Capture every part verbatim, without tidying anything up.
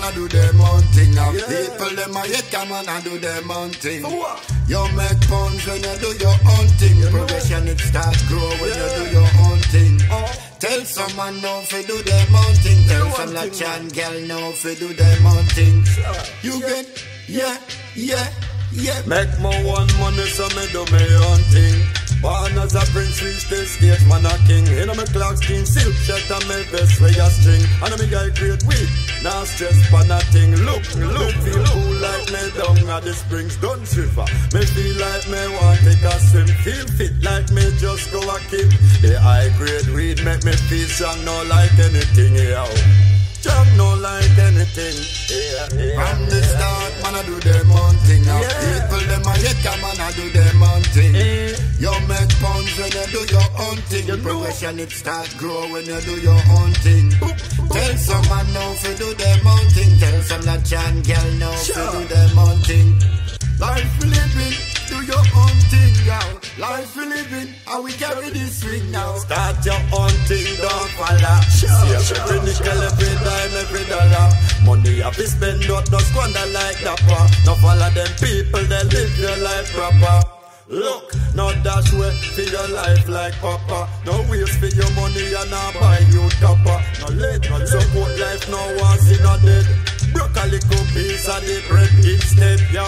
I do them own thing. Yeah. People them a hate come on and do them own thing. You make pounds when you do your own thing. You progression it start grow when yeah. you do your own thing. Oh. Tell someone no fi do them own thing. Tell some Lachan girl no fi do them own thing. Sure. You get yeah yeah yeah. Make more one money so me do me own thing. Born as a prince, reach the stage, man a king. In my clock skin, silk shirt and my vest with a string. And me guy great weed, now stress for nothing. Look, look, feel cool like me down at the Springs Dun River. Me feel like me want take a swim. Feel fit like me just go a kick. The high grade weed make me feel strong, no like anything, yo. Jump no like anything, yeah, yeah. From the start, man I do them own thing. Yeah. People them a hate come and I do them own thing. Yeah. You make pounds when you do your own thing. You progression it start grow when you do your own thing. Boop, boop. Tell someone no fi do them own thing. Tell some Lachan girl no sure. fi do them own thing. Life we living, do your own thing, yo. Life we living, and we carry this swing now. Start your own thing, don't follow. Sure, See, every sure, nickel, sure. every dime, every dollar. Money you fi spend, not no squander like dapper. No follow them people, they live your life proper. Look, no dash way for your life like papa. No waste for your money and not buy you copper. No let, no support life, no one's in a dead. Broccoli cook piece of the bread instead, yo.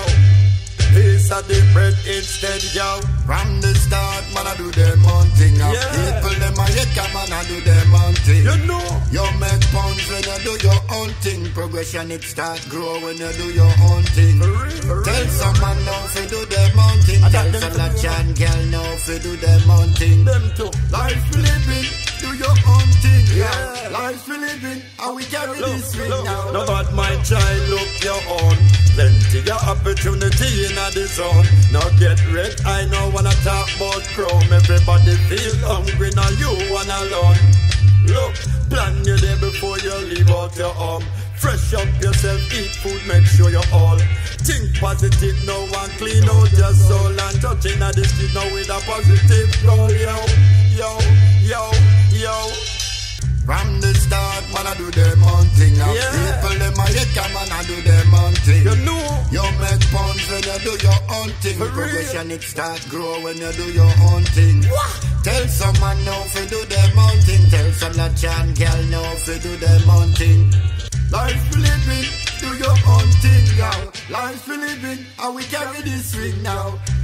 Piece of the bread instead, yo. From the start, man, I do them own thing. Yeah. People, them a hate come and I do them own thing. You know. You make pounds when you do your own thing. Progression, it start grow when you do your own thing. For real, for Tell real. someone no fi do them own thing. Tell some Lachan girl no fi do them own thing. Them too. Life we living, do your own thing. Yeah. Life we living, and we carry look, this thing now. No bad my child, look your own. Plenty of opportunity in the zone. Now get red, I know wanna talk about chrome. Everybody feel hungry, now you wanna alone. Look, plan your day before you leave out your home. Fresh up yourself, eat food, make sure you're all. Think positive, no one clean out your soul. And touching at the street now with a positive goal, yo, yo, yo, yo. From the start, man, I do them own thing. Yeah. People, them a hate come and I do them own thing. You know. You make pounds when you do your own thing. For Progression, real. It start grow when you do your own thing. What? Tell someone no fi do them own thing. Tell some Lachan girl no fi do them own thing. Life we living, do your own thing, yo. Life we living, and we carry this swing now.